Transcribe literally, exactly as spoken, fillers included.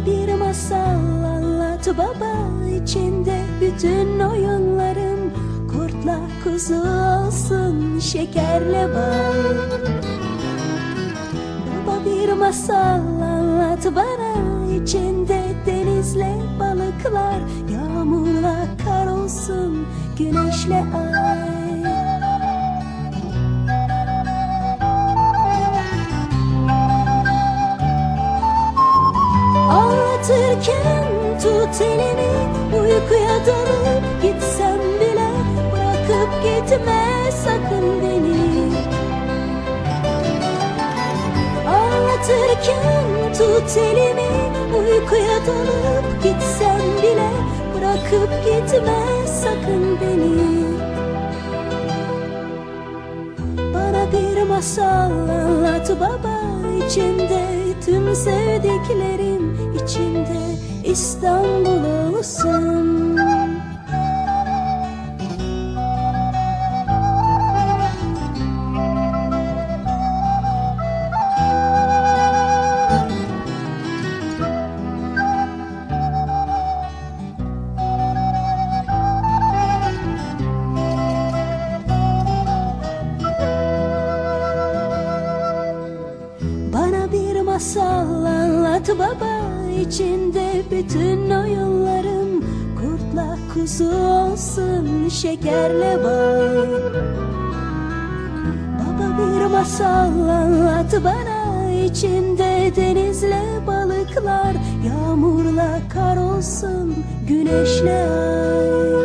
Bana bir masal anlat baba, içinde bütün oyunlarım kurtla kuzu olsun, şekerle bal. Baba bir masal anlat bana, içinde denizle balıklar, yağmurla kar olsun, güneşle ay. Anlatırken tut elimi, uykuya dalıp gitsem bile bırakıp gitme sakın beni. Anlatırken tut elimi, uykuya dalıp gitsem bile bırakıp gitme sakın beni. Bana bir masal anlat baba, içinde tüm sevdiklerim, içinde İstanbul olsun. Bana bir masal anlat baba, içinde bütün oyunlarım kurtla kuzu olsun, şekerle bal. Baba bir masal anlat bana, içinde denizle balıklar, yağmurla kar olsun, güneşle ay.